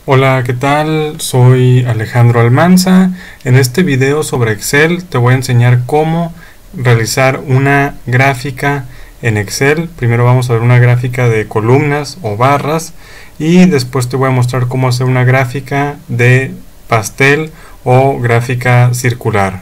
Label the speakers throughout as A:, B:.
A: Hola, ¿qué tal? Soy Alejandro Almanza. En este video sobre Excel te voy a enseñar cómo realizar una gráfica en Excel. Primero vamos a ver una gráfica de columnas o barras y después te voy a mostrar cómo hacer una gráfica de pastel o gráfica circular.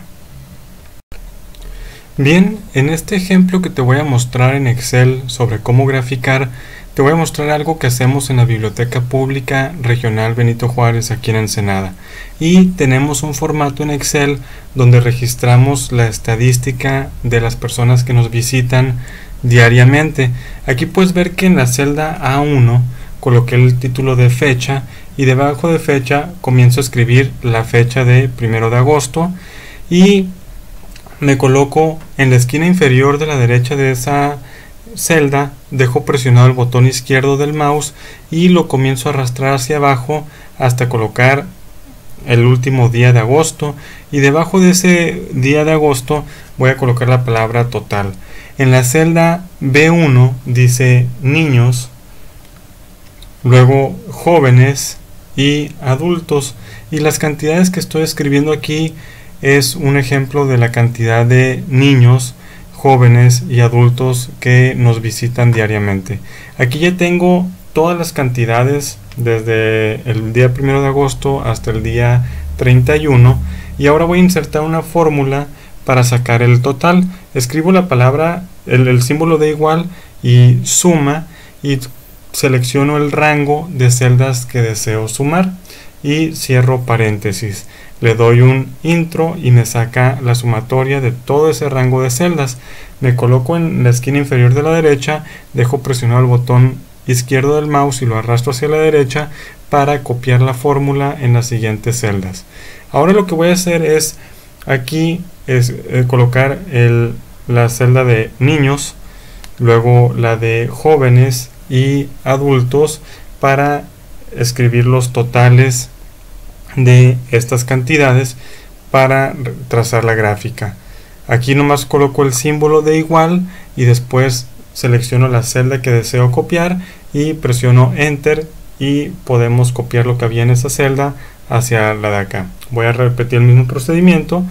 A: Bien, en este ejemplo que te voy a mostrar en Excel sobre cómo graficar, te voy a mostrar algo que hacemos en la Biblioteca Pública Regional Benito Juárez aquí en Ensenada. Y tenemos un formato en Excel donde registramos la estadística de las personas que nos visitan diariamente. Aquí puedes ver que en la celda A1 coloqué el título de fecha y debajo de fecha comienzo a escribir la fecha de 1 de agosto y me coloco en la esquina inferior de la derecha de esa celda, dejo presionado el botón izquierdo del mouse y lo comienzo a arrastrar hacia abajo hasta colocar el último día de agosto, y debajo de ese día de agosto voy a colocar la palabra total. En la celda B1 dice niños, luego jóvenes y adultos, y las cantidades que estoy escribiendo aquí es un ejemplo de la cantidad de niños, jóvenes y adultos que nos visitan diariamente. Aquí ya tengo todas las cantidades desde el día 1 de agosto hasta el día 31, y ahora voy a insertar una fórmula para sacar el total. Escribo la palabra, el símbolo de igual y suma, y selecciono el rango de celdas que deseo sumar y cierro paréntesis. Le doy un intro y me saca la sumatoria de todo ese rango de celdas. Me coloco en la esquina inferior de la derecha, dejo presionado el botón izquierdo del mouse y lo arrastro hacia la derecha para copiar la fórmula en las siguientes celdas. Ahora lo que voy a hacer es aquí colocar la celda de niños, luego la de jóvenes y adultos para escribir los totales de estas cantidades para trazar la gráfica. Aquí nomás coloco el símbolo de igual y después selecciono la celda que deseo copiar y presiono enter y podemos copiar lo que había en esa celda hacia la de acá. Voy a repetir el mismo procedimiento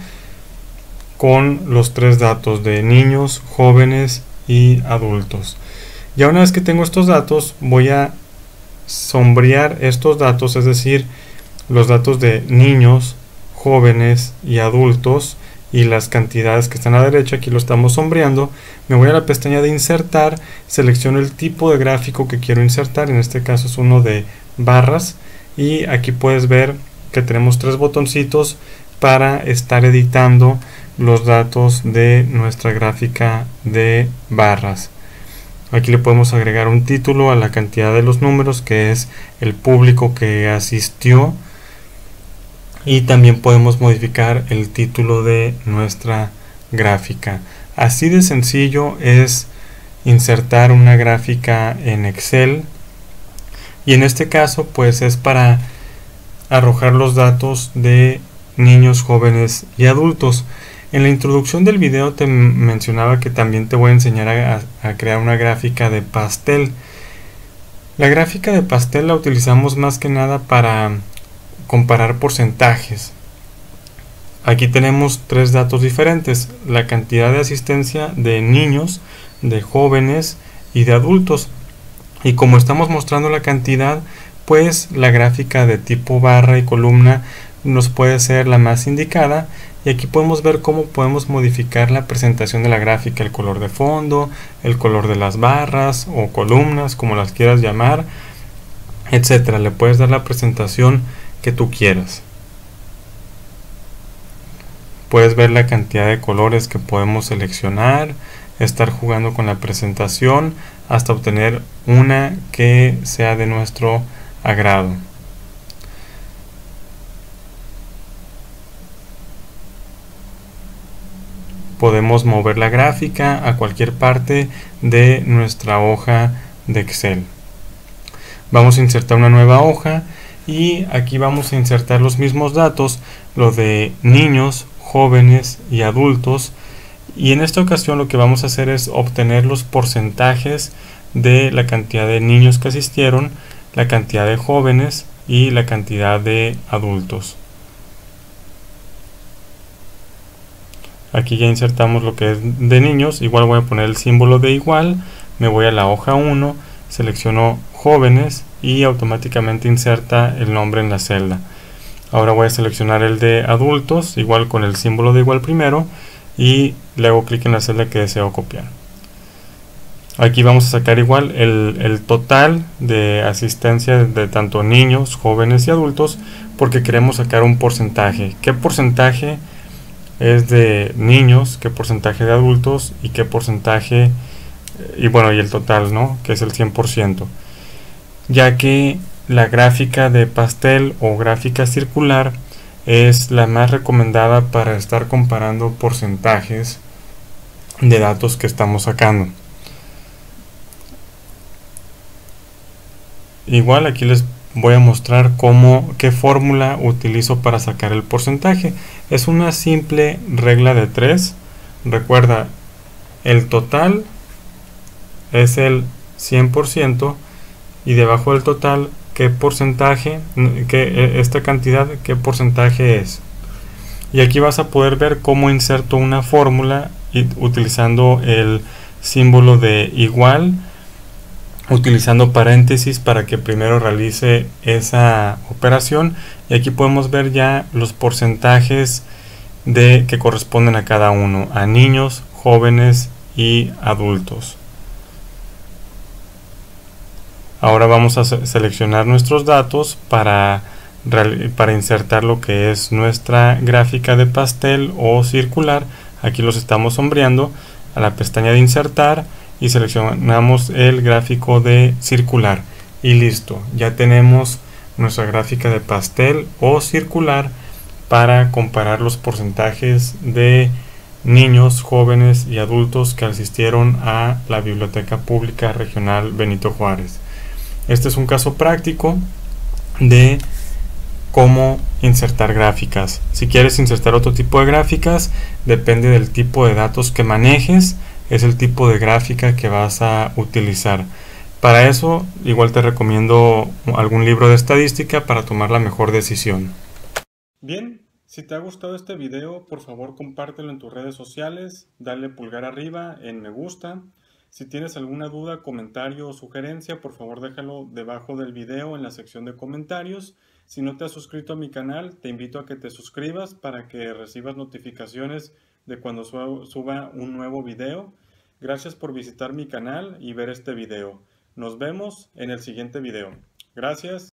A: con los tres datos de niños, jóvenes y adultos. Ya una vez que tengo estos datos, voy a sombrear estos datos, es decir, los datos de niños, jóvenes y adultos y las cantidades que están a la derecha. Aquí lo estamos sombreando. Me voy a la pestaña de insertar, selecciono el tipo de gráfico que quiero insertar, en este caso es uno de barras, y aquí puedes ver que tenemos tres botoncitos para estar editando los datos de nuestra gráfica de barras. Aquí le podemos agregar un título a la cantidad de los números, que es el público que asistió, y también podemos modificar el título de nuestra gráfica. Así de sencillo es insertar una gráfica en Excel, y en este caso pues es para arrojar los datos de niños, jóvenes y adultos. En la introducción del video te mencionaba que también te voy a enseñar a crear una gráfica de pastel. La gráfica de pastel la utilizamos más que nada para comparar porcentajes. Aquí tenemos tres datos diferentes: la cantidad de asistencia de niños, de jóvenes y de adultos. Y como estamos mostrando la cantidad, pues la gráfica de tipo barra y columna nos puede ser la más indicada. Y aquí podemos ver cómo podemos modificar la presentación de la gráfica, el color de fondo, el color de las barras o columnas, como las quieras llamar, etcétera. Le puedes dar la presentación que tú quieras. Puedes ver la cantidad de colores que podemos seleccionar, estar jugando con la presentación hasta obtener una que sea de nuestro agrado. Podemos mover la gráfica a cualquier parte de nuestra hoja de Excel. Vamos a insertar una nueva hoja y aquí vamos a insertar los mismos datos, lo de niños, jóvenes y adultos, y en esta ocasión lo que vamos a hacer es obtener los porcentajes de la cantidad de niños que asistieron, la cantidad de jóvenes, y la cantidad de adultos. Aquí ya insertamos lo que es de niños. Igual voy a poner el símbolo de igual, me voy a la hoja 1, selecciono jóvenes y automáticamente inserta el nombre en la celda. Ahora voy a seleccionar el de adultos, igual con el símbolo de igual primero, y le hago clic en la celda que deseo copiar. Aquí vamos a sacar igual el total de asistencia de tanto niños, jóvenes y adultos, porque queremos sacar un porcentaje. ¿Qué porcentaje es de niños, qué porcentaje de adultos y qué porcentaje, y bueno, y el total, ¿no? Que es el 100%, ya que la gráfica de pastel o gráfica circular es la más recomendada para estar comparando porcentajes de datos que estamos sacando. Igual aquí les voy a mostrar qué fórmula utilizo para sacar el porcentaje. Es una simple regla de 3. Recuerda, el total es el 100% y debajo del total, qué porcentaje, esta cantidad, qué porcentaje es. Y aquí vas a poder ver cómo inserto una fórmula utilizando el símbolo de igual, utilizando paréntesis para que primero realice esa operación, y aquí podemos ver ya los porcentajes que corresponden a cada uno, a niños, jóvenes y adultos. Ahora vamos a seleccionar nuestros datos para insertar lo que es nuestra gráfica de pastel o circular. Aquí los estamos sombreando. A la pestaña de insertar y seleccionamos el gráfico de circular y listo, ya tenemos nuestra gráfica de pastel o circular para comparar los porcentajes de niños, jóvenes y adultos que asistieron a la Biblioteca Pública Regional Benito Juárez. Este es un caso práctico de cómo insertar gráficas. Si quieres insertar otro tipo de gráficas, depende del tipo de datos que manejes, es el tipo de gráfica que vas a utilizar. Para eso, igual te recomiendo algún libro de estadística para tomar la mejor decisión. Bien, si te ha gustado este video, por favor compártelo en tus redes sociales, dale pulgar arriba en me gusta. Si tienes alguna duda, comentario o sugerencia, por favor déjalo debajo del video en la sección de comentarios. Si no te has suscrito a mi canal, te invito a que te suscribas para que recibas notificaciones de cuando suba un nuevo video. Gracias por visitar mi canal y ver este video. Nos vemos en el siguiente video. Gracias.